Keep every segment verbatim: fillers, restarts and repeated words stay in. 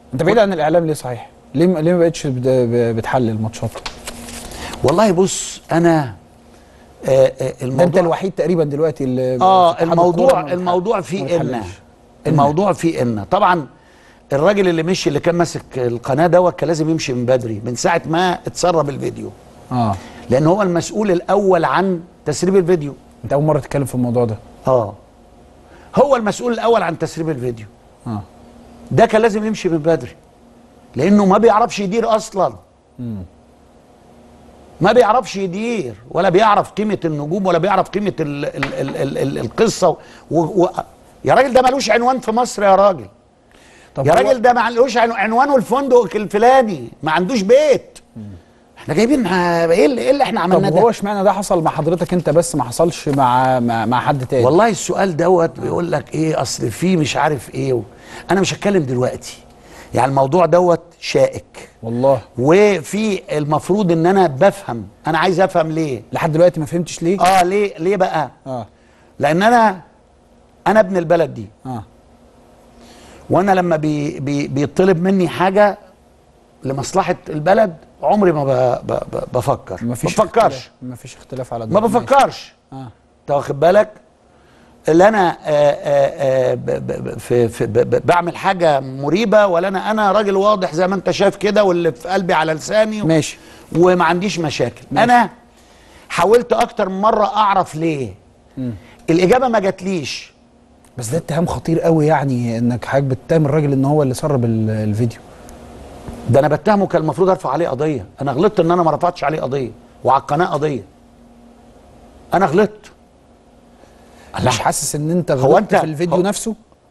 انت بعيد عن الاعلام ليه صحيح؟ ليه ليه ما بقتش بتحلل ماتشات؟ والله بص انا آه آه الموضوع انت الوحيد تقريبا دلوقتي اللي اه الموضوع الموضوع فيه ان الموضوع فيه ان طبعا الراجل اللي مشي اللي كان ماسك القناه دوت كان لازم يمشي من بدري، من ساعه ما اتسرب الفيديو. اه لان هو المسؤول الاول عن تسريب الفيديو. انت اول مره تتكلم في الموضوع ده. اه هو المسؤول الاول عن تسريب الفيديو. اه ده كان لازم يمشي من بدري لانه ما بيعرفش يدير اصلا. امم ما بيعرفش يدير ولا بيعرف قيمه النجوم ولا بيعرف قيمه ال ال ال ال ال القصه و و يا راجل ده ملوش عنوان في مصر يا راجل. يا راجل ده ملوش عنوانه الفندق الفلاني، ما عندوش بيت. مم. احنا جايبين ايه اللي, إيه اللي احنا عملناه ده؟ طب هو اشمعنى ده حصل مع حضرتك انت بس ما حصلش مع مع, مع حد تاني؟ والله السؤال دوت بيقول لك ايه اصل في مش عارف ايه و... انا مش هتكلم دلوقتي. يعني الموضوع دوت شائك والله، وفي المفروض ان انا بفهم. انا عايز افهم ليه لحد دلوقتي ما فهمتش ليه. اه ليه ليه بقى اه لان انا انا ابن البلد دي. اه وانا لما بي بي بيطلب مني حاجه لمصلحه البلد عمري ما ب ب ب بفكر ما بفكرش ما فيش اختلاف على ده. ما بفكرش. اه انت واخد بالك اللي انا آآ آآ ب ب في في ب بعمل حاجه مريبه ولا انا انا راجل واضح زي ما انت شايف كده واللي في قلبي على لساني. ماشي. وما عنديش مشاكل. ماشي. انا حاولت اكتر من مره اعرف ليه. م. الاجابه ما جاتليش. بس ده اتهام خطير قوي، يعني انك حضرتك بتتهم الراجل ان هو اللي سرب الفيديو. ده انا بتهمه كان المفروض ارفع عليه قضيه. انا غلطت ان انا ما رفعتش عليه قضيه وعلى القناه قضيه. انا غلطت. مش حاسس ان انت غلطت في الفيديو نفسه؟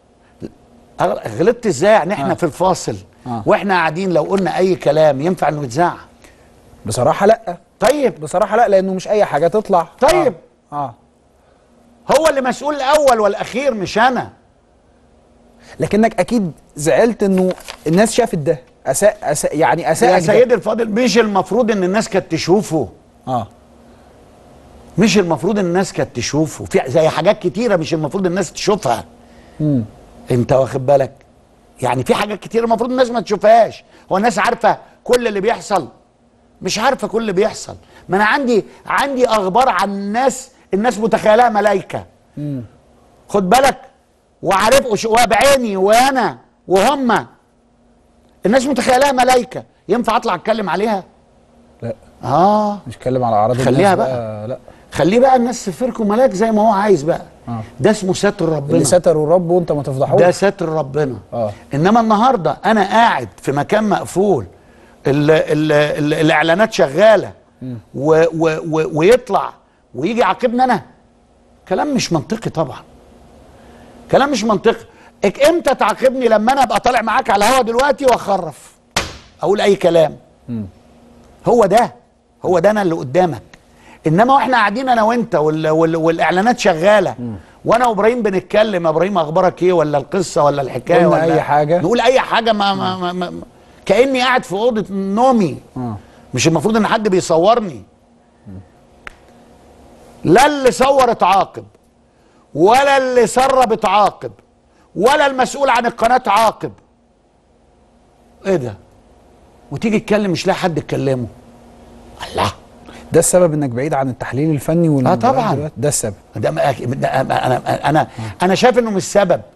غلطت ازاي؟ يعني احنا آه. في الفاصل آه. واحنا قاعدين لو قلنا اي كلام ينفع انه يتذاع؟ بصراحه لا. طيب بصراحه لا، لانه مش اي حاجه تطلع. طيب اه, آه. هو اللي مسؤول الاول والاخير مش انا. لكنك اكيد زعلت انه الناس شافت ده. اساء اساء يعني اساء يا سيدي الفاضل. مش المفروض ان الناس كانت تشوفه؟ اه مش المفروض ان الناس كانت تشوفه؟ في زي حاجات كتيره مش المفروض الناس تشوفها. امم انت واخد بالك؟ يعني في حاجات كتيره المفروض الناس ما تشوفهاش. هو الناس عارفه كل اللي بيحصل؟ مش عارفه كل اللي بيحصل. ما انا عندي عندي اخبار عن الناس الناس متخيلها ملايكه. امم خد بالك وعارف وبعيني وانا وهم الناس متخيلها ملايكه. ينفع اطلع اتكلم عليها؟ لا. اه مش اتكلم على اعراض الناس. خليها بقى, بقى. لا خليه بقى الناس تفركوا ملاك زي ما هو عايز بقى. آه. ده اسمه ستر ربنا. اللي ستره الرب وانت ما تفضحوش. ده ستر ربنا. آه. انما النهارده انا قاعد في مكان مقفول ال ال ال الاعلانات شغاله و و و ويطلع ويجي يعاقبني انا. كلام مش منطقي طبعا. كلام مش منطقي. امتى تعاقبني؟ لما انا ابقى طالع معاك على الهوا دلوقتي واخرف اقول اي كلام. م. هو ده هو ده انا اللي قدامك. انما واحنا قاعدين انا وانت وال وال والاعلانات شغاله م. وانا وابراهيم بنتكلم يا ابراهيم اخبارك ايه ولا القصه ولا الحكايه ولا اي حاجه نقول اي حاجه ما ما ما ما كاني قاعد في اوضه نومي. م. مش المفروض ان حد بيصورني. م. لا اللي صور اتعاقب ولا اللي سرب اتعاقب ولا المسؤول عن القناه اتعاقب. ايه ده؟ وتيجي تتكلم مش لاقي حد تكلمه. الله. ده السبب انك بعيد عن التحليل الفني اه طبعا ده السبب. ده انا انا انا انا شايف انه مش سبب.